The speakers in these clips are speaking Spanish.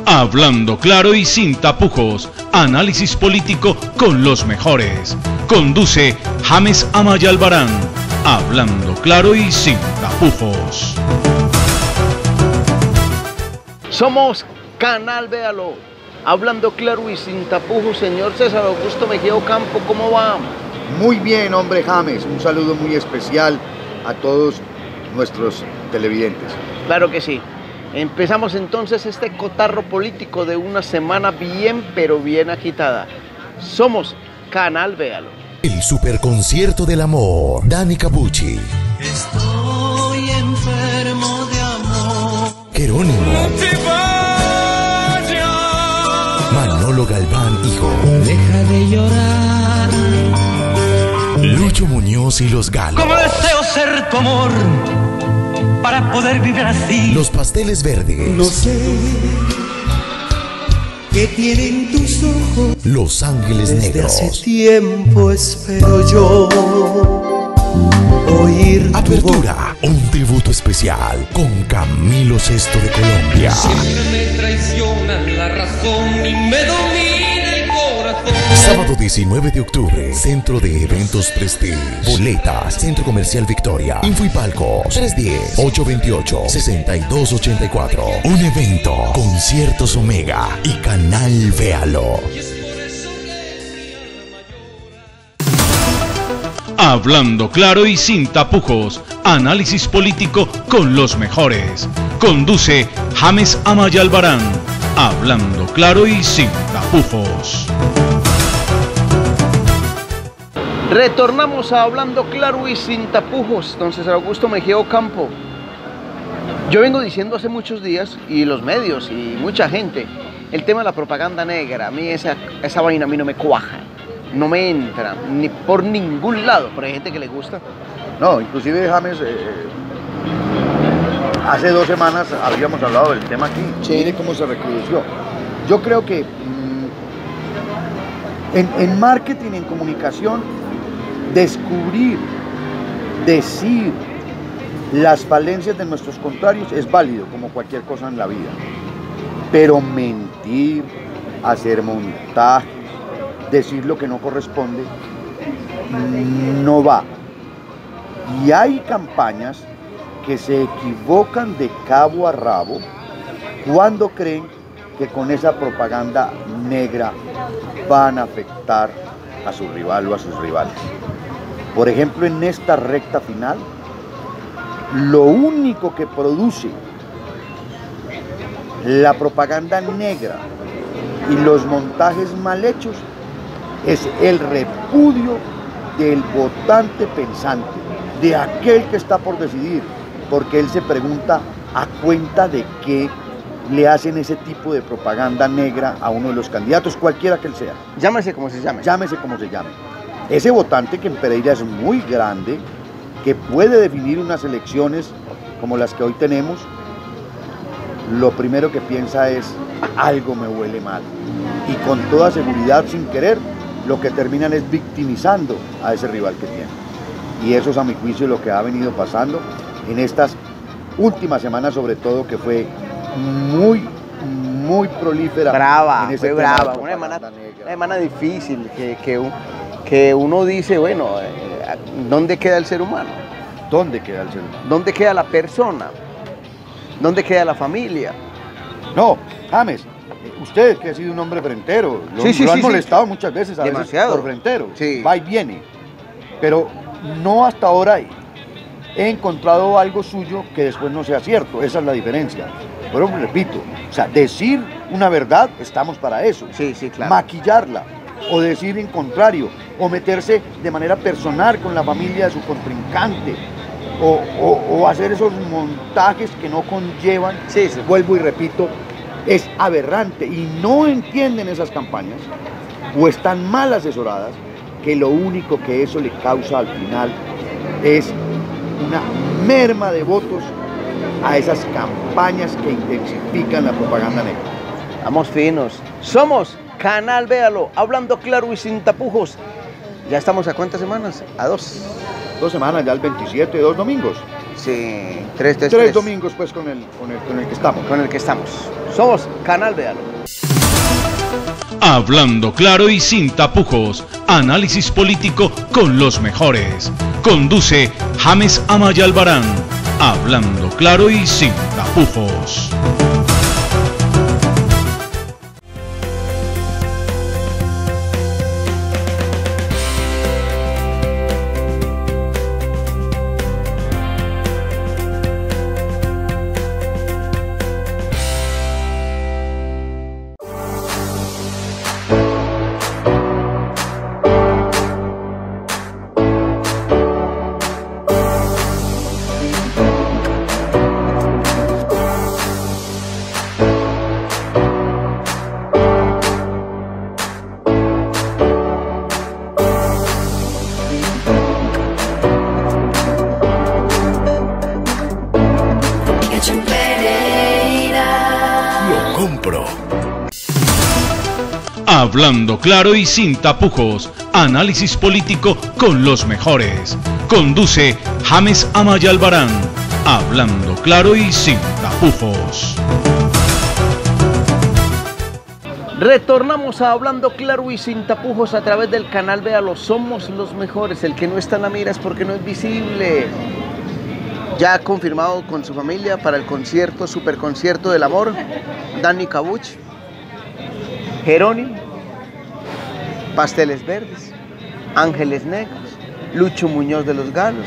Hablando claro y sin tapujos, análisis político con los mejores. Conduce James Amaya Albarán. Hablando claro y sin tapujos. Somos Canal Véalo. Hablando claro y sin tapujos, señor César Augusto Mejía Ocampo, ¿cómo va? Muy bien, hombre James. Un saludo muy especial a todos nuestros televidentes. Claro que sí. Empezamos entonces este cotarro político de una semana bien, pero bien agitada. Somos Canal Véalo. El superconcierto del amor, Dani Capucci. Estoy enfermo de amor. Jerónimo. No te vayas. Manolo Galván, hijo. Deja de llorar. Lucho Muñoz y los Galos. Como deseo ser tu amor para poder vivir así. Los Pasteles Verdes. No sé qué tienen tus ojos. Los Ángeles Desde Negros. hace tiempo espero yo oír tu voz. Apertura, un tributo especial con Camilo VI de Colombia. Siempre me traiciona la razón y me domina el corazón. Sábado 19 de octubre, Centro de Eventos Prestige. Boletas, Centro Comercial Victoria. Info y Palcos, 310-828-6284. Un evento, Conciertos Omega y Canal Véalo. Hablando claro y sin tapujos, análisis político con los mejores. Conduce James Amaya Albarán. Hablando claro y sin tapujos. Retornamos a Hablando claro y sin tapujos, don César Augusto Mejía Ocampo. Yo vengo diciendo hace muchos días, y los medios y mucha gente, el tema de la propaganda negra. A mí esa vaina a mí no me cuaja, no me entra, ni por ningún lado, pero hay gente que le gusta. No, inclusive James, hace 2 semanas habíamos hablado del tema aquí. Sí. Mire cómo se recrudeció. Yo creo que en marketing, en comunicación, descubrir, decir las falencias de nuestros contrarios es válido, como cualquier cosa en la vida. Pero mentir, hacer montajes, decir lo que no corresponde, no va. Y hay campañas que se equivocan de cabo a rabo cuando creen que con esa propaganda negra van a afectar a su rival o a sus rivales. Por ejemplo, en esta recta final, lo único que produce la propaganda negra y los montajes mal hechos es el repudio del votante pensante, de aquel que está por decidir, porque él se pregunta a cuenta de qué le hacen ese tipo de propaganda negra a uno de los candidatos, cualquiera que él sea. Llámese como se llame. Llámese como se llame. Ese votante que en Pereira es muy grande, que puede definir unas elecciones como las que hoy tenemos, lo primero que piensa es, algo me huele mal. Y con toda seguridad, sin querer, lo que terminan es victimizando a ese rival que tiene. Y eso es, a mi juicio, lo que ha venido pasando en estas últimas semanas, sobre todo, que fue muy prolífera. Brava, en ese fue tema de brava, propaganda una negra. semana difícil, que uno dice, bueno, ¿dónde queda el ser humano? ¿Dónde queda el ser humano? ¿Dónde queda la persona? ¿Dónde queda la familia? No, James, usted que ha sido un hombre frentero, lo han molestado muchas veces, a demasiado. veces por frentero, Sí. va y viene, pero no hasta ahora he encontrado algo suyo que después no sea cierto, esa es la diferencia. Pero repito, o sea, decir una verdad, estamos para eso. Sí, claro. Maquillarla, o decir en contrario, o meterse de manera personal con la familia de su contrincante, o hacer esos montajes que no conllevan, Sí. vuelvo y repito, es aberrante, y no entienden esas campañas, o están mal asesoradas, que lo único que eso le causa al final es una merma de votos a esas campañas que intensifican la propaganda negra. Vamos finos. Somos Canal Véalo, hablando claro y sin tapujos. ¿Ya estamos a cuántas semanas? A 2. 2 semanas, ya el 27, 2 domingos. Sí, 3. 3 domingos pues con el que estamos. Con el que estamos. Somos Canal Véalo. Hablando claro y sin tapujos. Análisis político con los mejores. Conduce James Amaya Albarán. Hablando claro y sin tapujos. Hablando claro y sin tapujos. Análisis político con los mejores. Conduce James Amaya Albarán. Hablando claro y sin tapujos. Retornamos a Hablando claro y sin tapujos a través del canal Véalo. Somos los mejores. El que no está en la mira es porque no es visible. Ya ha confirmado con su familia para el concierto, super concierto del amor, Dani Cabuch, Jerónimo, Pasteles Verdes, Ángeles Negros, Lucho Muñoz de los Galos.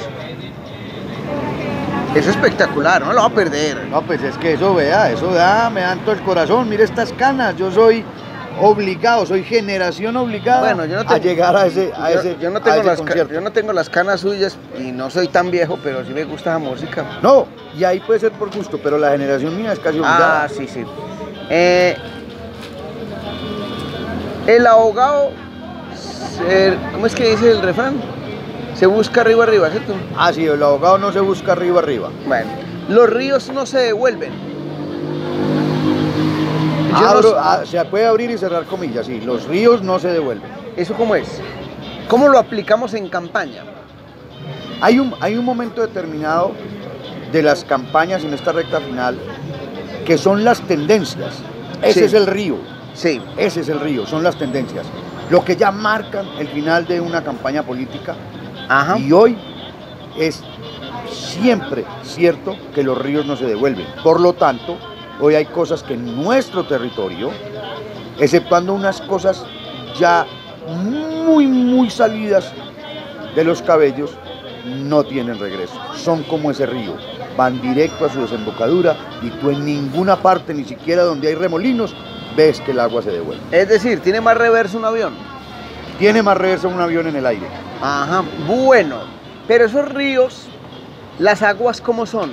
Es espectacular, no lo va a perder. No, pues es que eso da, me dan todo el corazón. Mire estas canas, yo soy obligado, soy generación obligada Bueno, yo no tengo, a llegar a ese yo no tengo concierto. yo no tengo las canas suyas y no soy tan viejo, pero sí me gusta la música. No, y ahí puede ser por gusto, pero la generación mía es casi obligada. Ah, sí, sí. El ahogado, ¿cómo es que dice el refrán? Se busca arriba, arriba, ¿cierto? Ah, sí, el ahogado no se busca arriba, arriba. Bueno, los ríos no se devuelven. Se puede abrir y cerrar comillas, sí, los ríos no se devuelven. ¿Eso cómo es? ¿Cómo lo aplicamos en campaña? Hay un momento determinado de las campañas en esta recta final que son las tendencias. Ese es el río. Sí. Ese es el río, son las tendencias. Lo que ya marcan el final de una campaña política. Ajá. Y hoy es siempre cierto que los ríos no se devuelven. Por lo tanto, hoy hay cosas que en nuestro territorio, exceptuando unas cosas ya muy salidas de los cabellos, no tienen regreso. Son como ese río, van directo a su desembocadura y tú en ninguna parte, ni siquiera donde hay remolinos, ves que el agua se devuelve. Es decir, ¿tiene más reversa un avión? Tiene más reversa un avión en el aire. Ajá, bueno, pero esos ríos, las aguas ¿cómo son?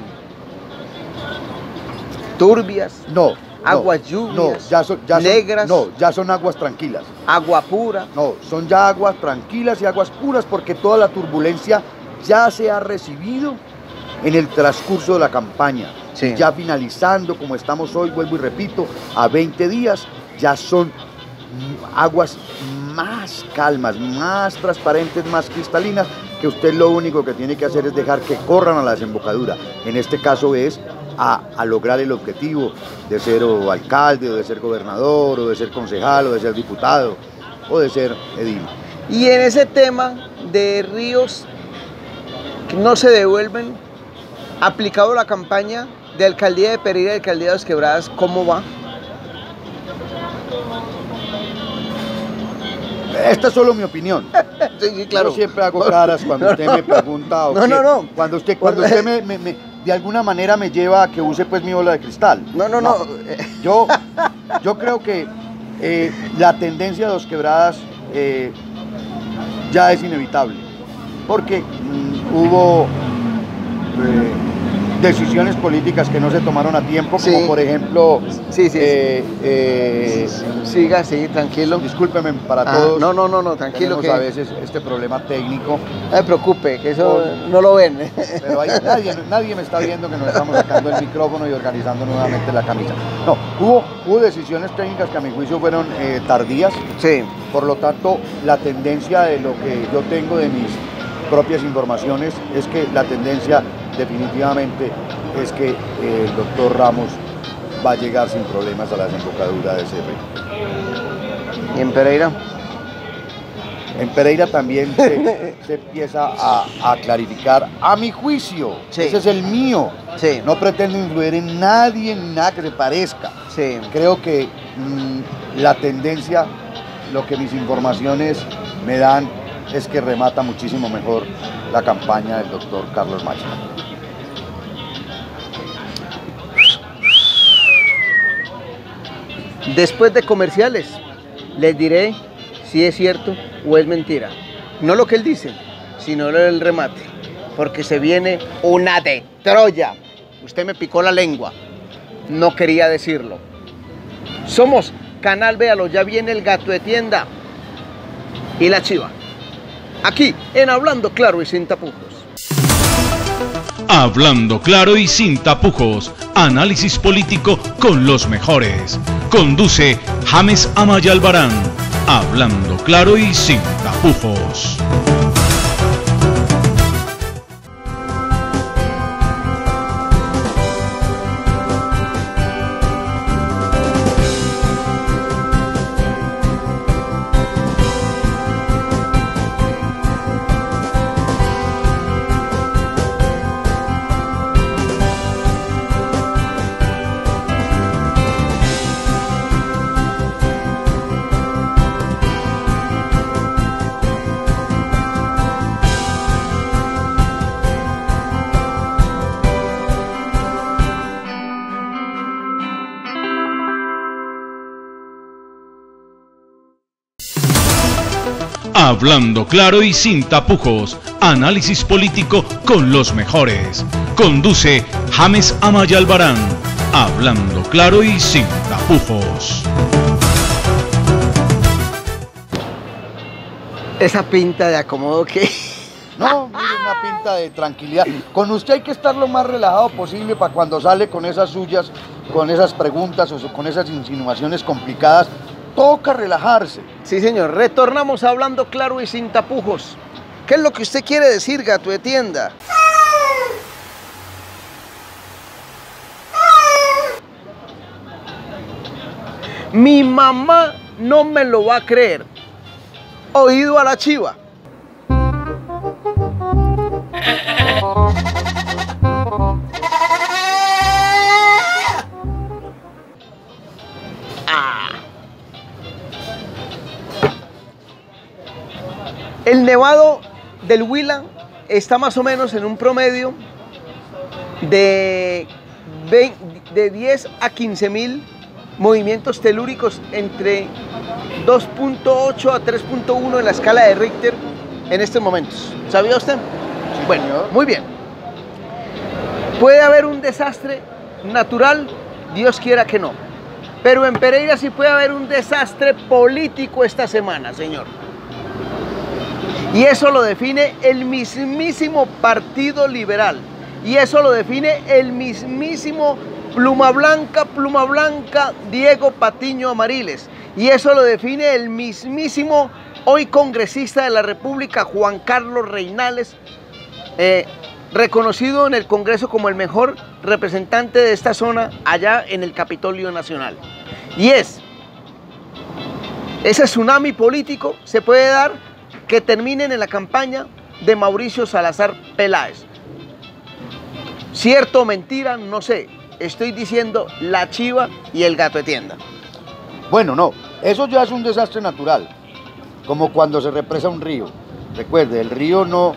Turbias, No. aguas lluvias, negras, ya son aguas tranquilas. agua pura. No, son ya aguas tranquilas y aguas puras porque toda la turbulencia ya se ha recibido en el transcurso de la campaña. Sí. Ya finalizando, como estamos hoy, vuelvo y repito, a 20 días, ya son aguas más calmas, más transparentes, más cristalinas, que usted lo único que tiene que hacer es dejar que corran a la desembocadura. En este caso es a lograr el objetivo de ser o alcalde, o de ser gobernador, o de ser concejal, o de ser diputado, o de ser edil. Y en ese tema de ríos que no se devuelven, aplicado la campaña de alcaldía de Pereira y alcaldía de Dos Quebradas, ¿cómo va? Esta es solo mi opinión. Sí, claro. Yo siempre hago caras cuando usted me pregunta o no. Cuando usted de alguna manera me lleva a que use pues mi bola de cristal. No. Yo creo que la tendencia de Dos Quebradas ya es inevitable, porque hubo decisiones políticas que no se tomaron a tiempo, Sí. como por ejemplo... Siga, sí, tranquilo. Discúlpeme para todos. No, tranquilo. Tenemos a veces este problema técnico. No se preocupe, que eso no lo ven. Pero nadie me está viendo que nos estamos sacando el micrófono y organizando nuevamente la camisa. No, hubo decisiones técnicas que a mi juicio fueron tardías. Sí. Por lo tanto, la tendencia de lo que yo tengo de mis propias informaciones es que la tendencia definitivamente es que el doctor Ramos va a llegar sin problemas a la desembocadura de ese río. ¿Y en Pereira? En Pereira también se empieza a clarificar, a mi juicio, Sí. ese es el mío. Sí. No pretendo influir en nadie, ni nada que se parezca. Sí. Creo que la tendencia, lo que mis informaciones me dan, es que remata muchísimo mejor la campaña del doctor Carlos Macha. Después de comerciales, les diré si es cierto o es mentira. No lo que él dice, sino el remate. Porque se viene una de Troya. Usted me picó la lengua. No quería decirlo. Somos Canal Véalo, ya viene el Gato de Tienda y la Chiva. Aquí, en Hablando Claro y Sin Tapujos. Hablando claro y sin tapujos. Análisis político con los mejores. Conduce James Amaya Albarán. Hablando claro y sin tapujos. Hablando claro y sin tapujos. Análisis político con los mejores. Conduce James Amaya Albarán. Hablando claro y sin tapujos. Esa pinta de acomodo que... No, mire, una pinta de tranquilidad. Con usted hay que estar lo más relajado posible para cuando sale con esas suyas, con esas preguntas o con esas insinuaciones complicadas. Toca relajarse. Sí, señor. Retornamos a Hablando Claro y Sin Tapujos. ¿Qué es lo que usted quiere decir, Gato de Tienda? Mi mamá no me lo va a creer. Oído a la Chiva. El nevado del Huila está más o menos en un promedio de 10 a 15 mil movimientos telúricos entre 2.8 a 3.1 en la escala de Richter en estos momentos. ¿Sabía usted? Sí, bueno, señor. muy bien. Puede haber un desastre natural, Dios quiera que no. Pero en Pereira sí puede haber un desastre político esta semana, señor. Y eso lo define el mismísimo Partido Liberal. Y eso lo define el mismísimo Pluma Blanca, Diego Patiño Amariles. Y eso lo define el mismísimo hoy congresista de la República, Juan Carlos Reinales, reconocido en el Congreso como el mejor representante de esta zona allá en el Capitolio Nacional. Y ese tsunami político se puede dar que terminen en la campaña de Mauricio Salazar Peláez. ¿Cierto o mentira? No sé. Estoy diciendo la Chiva y el Gato de Tienda. Bueno, no, eso ya es un desastre natural, como cuando se represa un río. Recuerde, el río no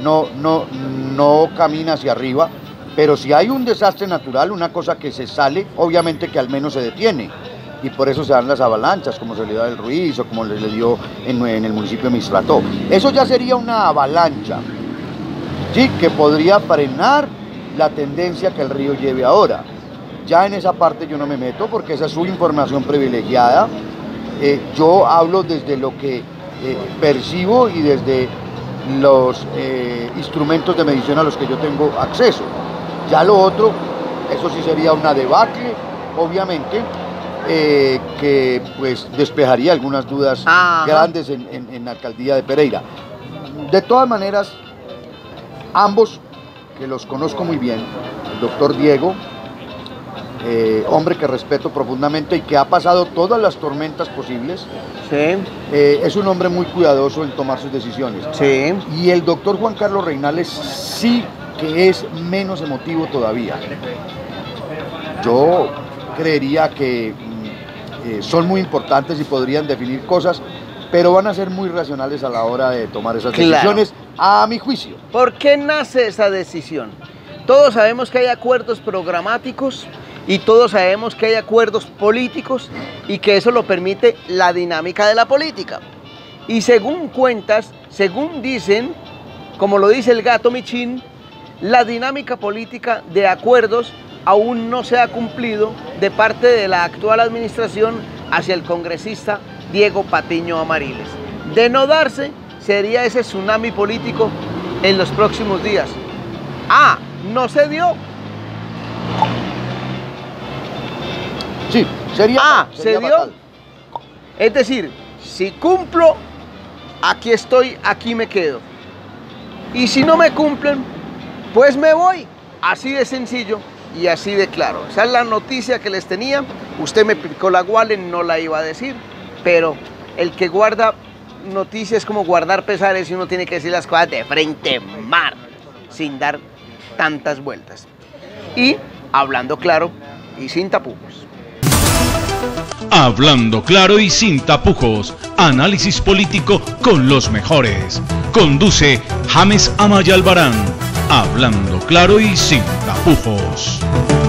camina hacia arriba, pero si hay un desastre natural, una cosa que se sale, obviamente que al menos se detiene. Y por eso se dan las avalanchas, como se le da el Ruiz o como le dio en el municipio de Mistrató. Eso ya sería una avalancha, ¿sí? Que podría frenar la tendencia que el río lleve ahora. Ya en esa parte yo no me meto porque esa es su información privilegiada. Yo hablo desde lo que percibo y desde los instrumentos de medición a los que yo tengo acceso. Ya lo otro, eso sí sería una debacle, obviamente, que pues despejaría algunas dudas grandes en la alcaldía de Pereira. De todas maneras, ambos, que los conozco muy bien, el doctor Diego hombre que respeto profundamente y que ha pasado todas las tormentas posibles. Sí. Es un hombre muy cuidadoso en tomar sus decisiones. Sí. Y el doctor Juan Carlos Reinales sí que es menos emotivo todavía. Yo creería que son muy importantes y podrían definir cosas, pero van a ser muy racionales a la hora de tomar esas decisiones, a mi juicio. ¿Por qué nace esa decisión? Todos sabemos que hay acuerdos programáticos y todos sabemos que hay acuerdos políticos y que eso lo permite la dinámica de la política. Y según cuentas, según dicen, como lo dice el gato Michín, la dinámica política de acuerdos aún no se ha cumplido de parte de la actual administración hacia el congresista Diego Patiño Amariles. De no darse, sería ese tsunami político en los próximos días. Ah, no se dio. Sí, sería se dio. fatal. Es decir, si cumplo, aquí estoy, aquí me quedo. Y si no me cumplen, pues me voy. Así de sencillo y así de claro. Esa es la noticia que les tenía. Usted me picó la Wallen, no la iba a decir, pero el que guarda noticias es como guardar pesares y uno tiene que decir las cosas de frente, mar, sin dar tantas vueltas. Y hablando claro y sin tapujos. Hablando claro y sin tapujos. Análisis político con los mejores. Conduce James Amaya Albarán. Hablando claro y sin tapujos.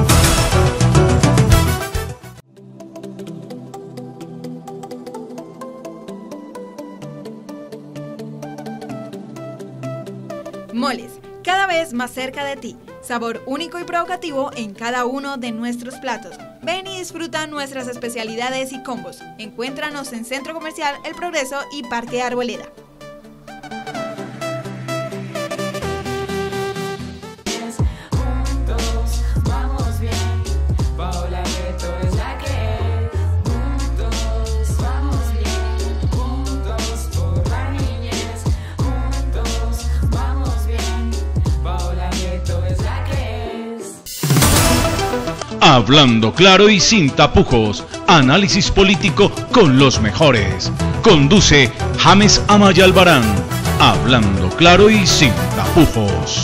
Moles, cada vez más cerca de ti. Sabor único y provocativo en cada uno de nuestros platos. Ven y disfruta nuestras especialidades y combos. Encuéntranos en Centro Comercial El Progreso y Parque Arboleda. Hablando claro y sin tapujos. Análisis político con los mejores. Conduce James Amaya Albarán. Hablando claro y sin tapujos.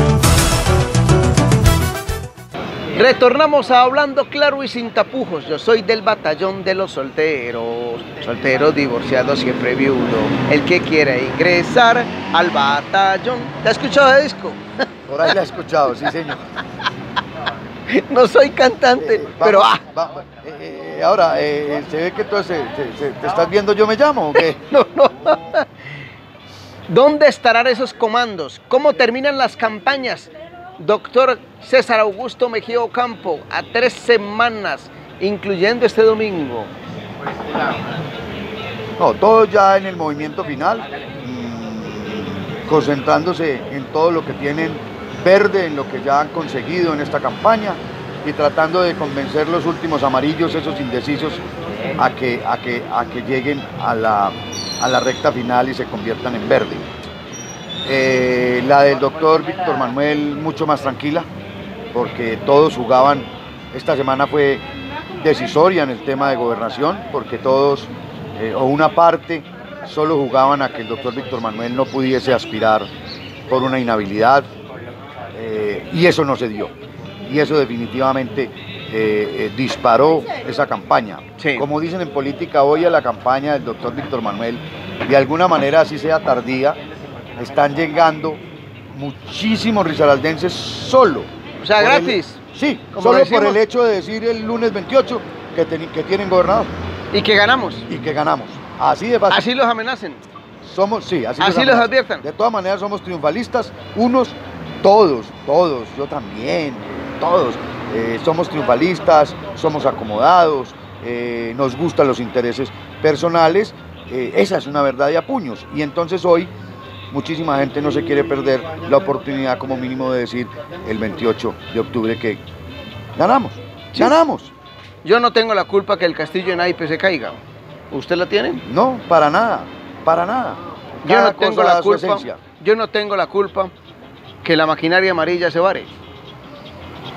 Retornamos a Hablando claro y sin tapujos. Yo soy del batallón de los solteros. Soltero, divorciado, siempre viudo. El que quiera ingresar al batallón. ¿Te has escuchado de disco? Por ahí la he escuchado, sí señor. No soy cantante, pero ahora, ¿se ve que entonces te estás viendo Yo Me Llamo o qué? No. ¿Dónde estarán esos comandos? ¿Cómo terminan las campañas? Doctor César Augusto Mejía Ocampo, a 3 semanas, incluyendo este domingo. No, todos ya en el movimiento final, concentrándose en todo lo que tienen verde, en lo que ya han conseguido en esta campaña y tratando de convencer los últimos amarillos, esos indecisos, a que lleguen a la recta final y se conviertan en verde. La del doctor Víctor Manuel mucho más tranquila, porque todos jugaban, esta semana fue decisoria en el tema de gobernación, porque todos, o una parte, solo jugaban a que el doctor Víctor Manuel no pudiese aspirar por una inhabilidad, y eso no se dio, y eso definitivamente disparó esa campaña. Sí. Como dicen en política, hoy a la campaña del doctor Víctor Manuel, de alguna manera, así sea tardía, están llegando muchísimos risaraldenses solo. O sea, gratis. Sí, como solo decimos, por el hecho de decir el lunes 28 que tienen gobernador. Y que ganamos. Y que ganamos. Así de fácil. Así los amenacen. Somos, sí, así los amenazan. adviertan. De todas maneras somos triunfalistas, unos, todos, yo también, todos. Somos triunfalistas, somos acomodados, nos gustan los intereses personales. Esa es una verdad de a puños. Y entonces hoy muchísima gente no se quiere perder la oportunidad como mínimo de decir el 28 de octubre que ganamos, sí. Ganamos. Yo no tengo la culpa que el castillo en Naipes se caiga. ¿Usted la tiene? No, para nada, para nada. Yo no tengo la culpa. Esencia. Yo no tengo la culpa que la maquinaria amarilla se vare.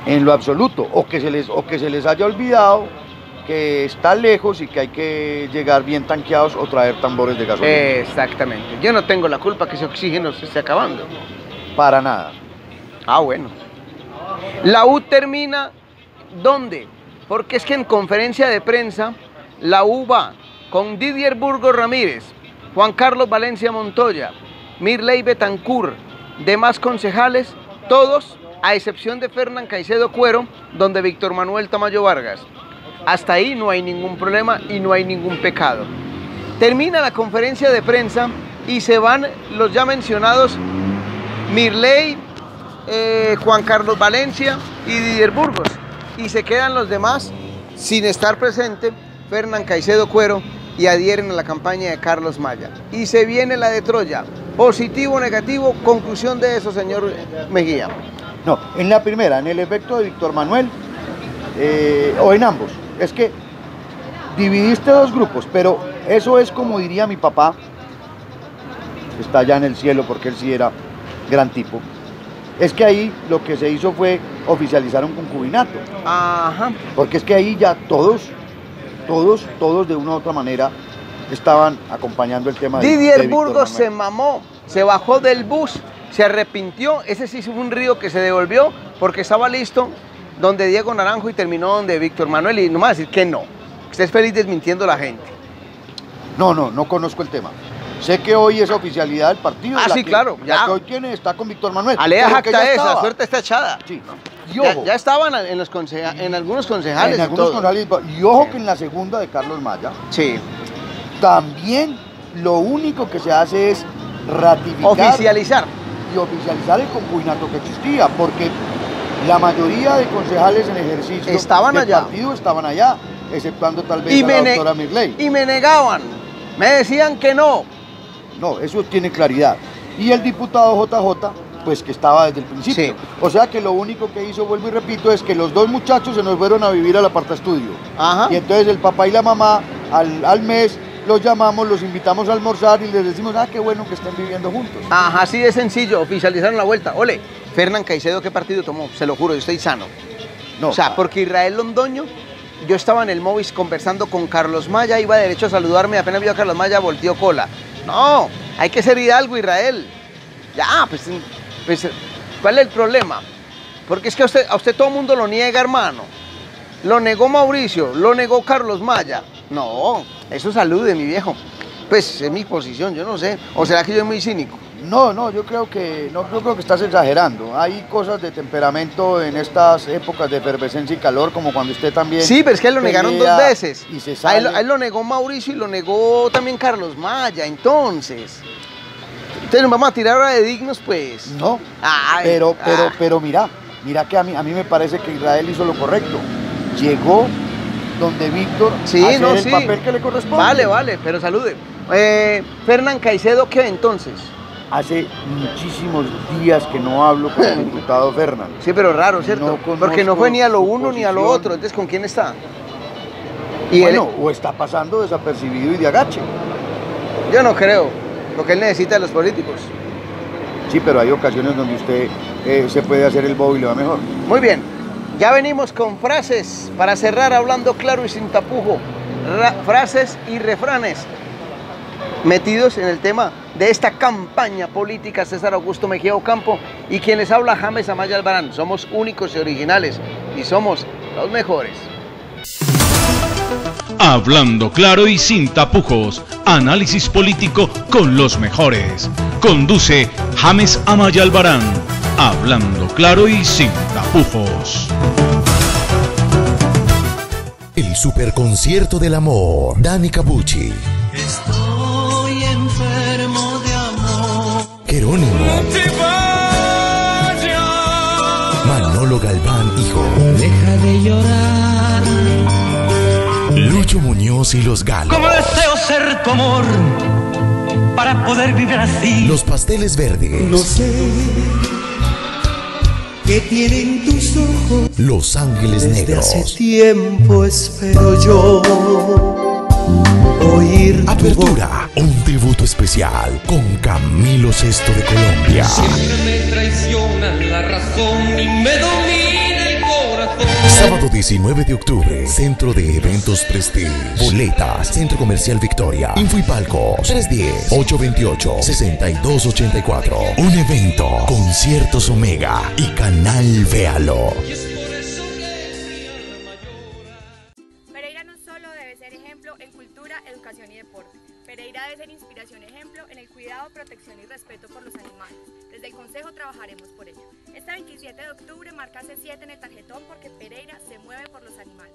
en lo absoluto, o que se les haya olvidado que está lejos y que hay que llegar bien tanqueados o traer tambores de gasolina. Exactamente. Yo no tengo la culpa que ese oxígeno se esté acabando. Para nada. Ah, bueno. La U termina, ¿dónde? Porque es que en conferencia de prensa, la U va con Didier Burgos Ramírez, Juan Carlos Valencia Montoya, Mirley Betancourt, demás concejales, todos a excepción de Fernán Caicedo Cuero, donde Víctor Manuel Tamayo Vargas. Hasta ahí no hay ningún problema y no hay ningún pecado. Termina la conferencia de prensa y se van los ya mencionados Mirley, Juan Carlos Valencia y Didier Burgos. Y se quedan los demás sin estar presente, Fernán Caicedo Cuero, y adhieren a la campaña de Carlos Maya. Y se viene la de Troya. Positivo, negativo, conclusión de eso, señor Mejía. No, en la primera, en el efecto de Víctor Manuel, o en ambos. Es que dividiste dos grupos, pero eso es como diría mi papá, que está allá en el cielo porque él sí era gran tipo. Es que ahí lo que se hizo fue oficializar un concubinato. Ajá. Porque es que ahí ya todos de una u otra manera estaban acompañando el tema de Didier Burgos se mamó, se bajó del bus, se arrepintió, ese sí fue un río que se devolvió porque estaba listo donde Diego Naranjo y terminó donde Víctor Manuel, y no me va a decir que no. Usted es feliz desmintiendo a la gente. No conozco el tema. Sé que hoy es oficialidad del partido. Ah, sí, claro. Ya. La que hoy tiene está con Víctor Manuel. Alea jacta esa, la suerte está echada. Sí. Y ojo, ya estaban en algunos concejales. En algunos concejales. Y ojo que en la segunda de Carlos Maya. Sí. También lo único que se hace es ratificar. Oficializar. Y oficializar el concubinato que existía. Porque la mayoría de concejales en ejercicio estaban del allá. partido estaban allá, exceptuando tal vez a la doctora Mirley. Y me negaban. Me decían que no. No, eso tiene claridad. Y el diputado JJ, pues que estaba desde el principio. Sí. O sea que lo único que hizo, vuelvo y repito, es que los dos muchachos se nos fueron a vivir al apartaestudio. Ajá. Y entonces el papá y la mamá al mes los llamamos, los invitamos a almorzar y les decimos, qué bueno que estén viviendo juntos. Ajá, así de sencillo, oficializaron la vuelta. Ole, Fernán Caicedo, ¿qué partido tomó? Se lo juro, yo estoy sano. No, o sea, porque Israel Londoño, yo estaba en el Movis conversando con Carlos Maya, iba derecho a saludarme, apenas vio a Carlos Maya, volteó cola. No, hay que ser hidalgo, Israel. Ya, pues, ¿cuál es el problema? Porque es que a usted todo el mundo lo niega, hermano. Lo negó Mauricio, lo negó Carlos Maya. No, eso salude, mi viejo. Pues es mi posición, yo no sé. ¿O será que yo soy muy cínico? No, yo creo que estás exagerando. Hay cosas de temperamento en estas épocas de efervescencia y calor, como cuando usted también... Sí, pero es que lo negaron dos veces. Y se sale. A él lo negó Mauricio y lo negó también Carlos Maya, entonces nos vamos a tirar ahora de dignos, pues. No, pero mira que a mí me parece que Israel hizo lo correcto. Llegó donde Víctor a hacer el papel que le corresponde. Vale, pero salude. Fernán Caicedo, ¿qué entonces? Hace muchísimos días que no hablo con el diputado Fernán. Sí, pero raro, ¿cierto? Porque no fue ni a lo uno ni a lo otro. Entonces, ¿con quién está? Y bueno, o está pasando desapercibido y de agache. Yo no creo, porque él necesita de los políticos. Sí, pero hay ocasiones donde usted se puede hacer el bobo y le va mejor. Muy bien, ya venimos con frases para cerrar hablando claro y sin tapujo. Frases y refranes metidos en el tema de esta campaña política. César Augusto Mejía Ocampo y quien les habla, James Amaya Albarán. Somos únicos y originales y somos los mejores. Hablando claro y sin tapujos, análisis político con los mejores. Conduce James Amaya Albarán. Hablando claro y sin tapujos. El superconcierto del amor, Dani Capucci. Estoy enfermo de amor. Jerónimo. Manolo Galván, hijo. Deja de llorar. Lucho Muñoz y los Galos. Como deseo ser tu amor para poder vivir así. Los Pasteles Verdes. No sé qué tienen tus ojos. Los Ángeles Negros. Desde hace tiempo espero yo oír tu Apertura, un tributo especial con Camilo VI de Colombia. Siempre me traiciona la razón y me domina el corazón. Sábado 19 de octubre, Centro de Eventos Prestige. Boletas, Centro Comercial Victoria. Info y palcos, 310-828-6284. Un evento, Conciertos Omega y Canal Véalo. Pereira no solo debe ser ejemplo en cultura, educación y deporte. Pereira debe ser inspiración y ejemplo en el cuidado, protección y respeto por los animales. Desde el Consejo trabajaremos por ello. Este 27 de octubre marca C7 en el tarjetón porque Pereira se mueve por los animales.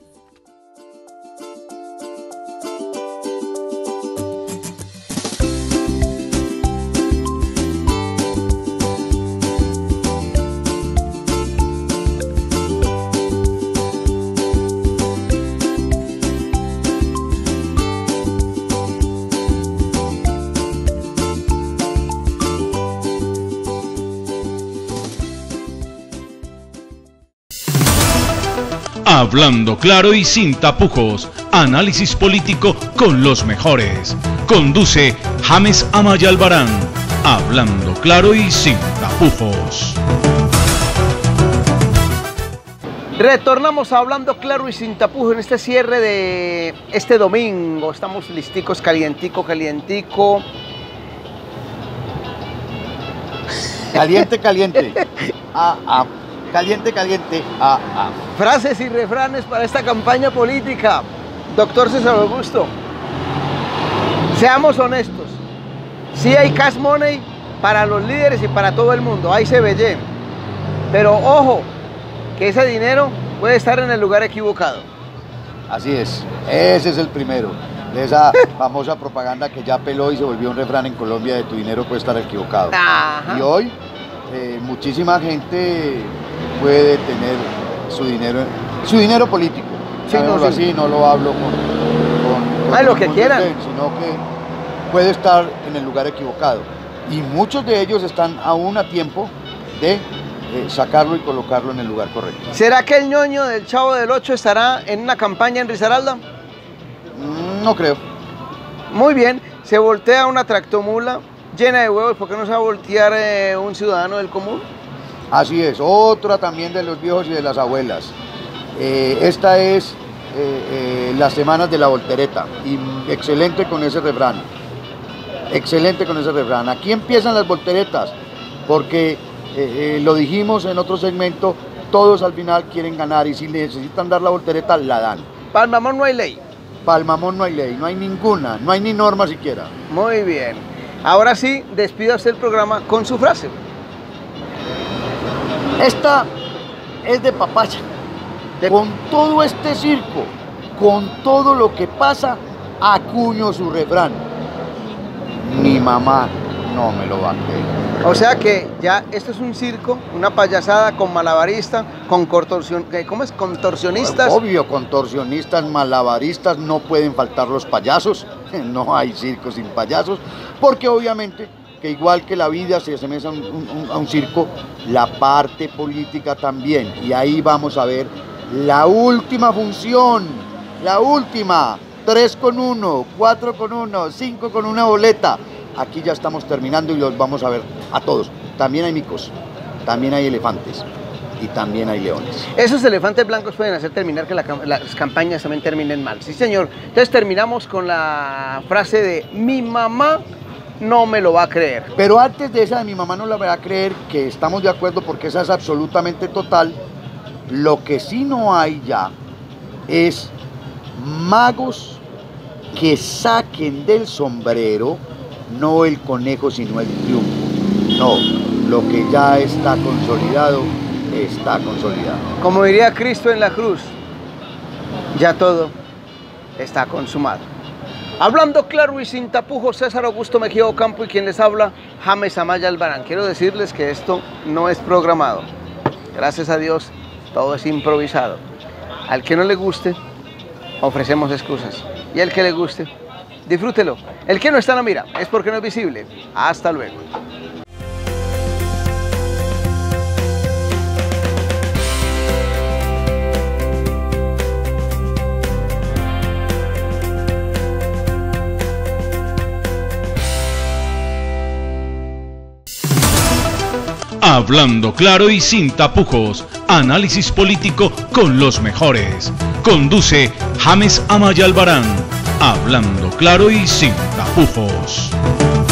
Hablando claro y sin tapujos, análisis político con los mejores. Conduce James Amaya Albarán. Hablando claro y sin tapujos. Retornamos a Hablando claro y sin tapujos en este cierre de este domingo. Estamos listicos, calientico. Caliente. Caliente. Frases y refranes para esta campaña política. Doctor César Augusto, seamos honestos. Sí hay cash money para los líderes y para todo el mundo, hay CBY. Pero ojo, que ese dinero puede estar en el lugar equivocado. Así es, ese es el primero. De esa famosa propaganda que ya peló y se volvió un refrán en Colombia de tu dinero puede estar equivocado. Ajá. Y hoy muchísima gente puede tener su dinero político. Sí, no, sí. Así, no lo hablo con lo que quieran. Sino que puede estar en el lugar equivocado. Y muchos de ellos están aún a tiempo de sacarlo y colocarlo en el lugar correcto. ¿Será que el ñoño del Chavo del Ocho estará en una campaña en Risaralda? No creo. Muy bien, se voltea una tractomula llena de huevos, ¿por qué no se va a voltear un ciudadano del común? Así es, otra también de los viejos y de las abuelas. Esta es las semanas de la voltereta, y excelente con ese refrán. Excelente con ese refrán. Aquí empiezan las volteretas, porque lo dijimos en otro segmento, todos al final quieren ganar y si necesitan dar la voltereta, la dan. Para el mamón no hay ley. Para el mamón no hay ley, no hay ninguna, no hay ni norma siquiera. Muy bien. Ahora sí, despida usted el programa con su frase. Esta es de papaya. Con todo este circo, con todo lo que pasa, acuño su refrán. Mi mamá no me lo va a creer. O sea que ya esto es un circo, una payasada con malabaristas, con contorsionistas. Obvio, contorsionistas, malabaristas, no pueden faltar los payasos. No hay circo sin payasos, porque obviamente que igual que la vida se asemeja a un circo, la parte política también. Y ahí vamos a ver la última función, la última, 3 con 1, 4 con 1, 5 con una boleta. Aquí ya estamos terminando y los vamos a ver a todos. También hay micos, también hay elefantes y también hay leones. Esos elefantes blancos pueden hacer terminar que las campañas también terminen mal. Sí, señor. Entonces terminamos con la frase de mi mamá no me lo va a creer. Pero antes de esa de mi mamá no la va a creer, que estamos de acuerdo porque esa es absolutamente total, lo que sí no hay ya es magos que saquen del sombrero no el conejo sino el triunfo. No, lo que ya está consolidado, está consolidado. Como diría Cristo en la cruz, ya todo está consumado. Hablando claro y sin tapujos, César Augusto Mejía Ocampo y quien les habla, James Amaya Albarán. Quiero decirles que esto no es programado. Gracias a Dios, todo es improvisado. Al que no le guste, ofrecemos excusas. Y al que le guste, disfrútelo. El que no está en la mira es porque no es visible. Hasta luego. Hablando claro y sin tapujos. Análisis político con los mejores. Conduce James Amaya Albarán. Hablando claro y sin tapujos.